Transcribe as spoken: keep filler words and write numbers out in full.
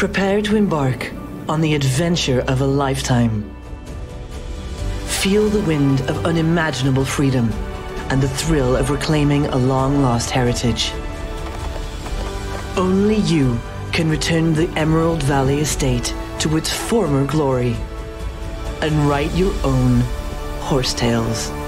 Prepare to embark on the adventure of a lifetime. Feel the wind of unimaginable freedom and the thrill of reclaiming a long-lost heritage. Only you can return the Emerald Valley estate to its former glory and write your own horse tales.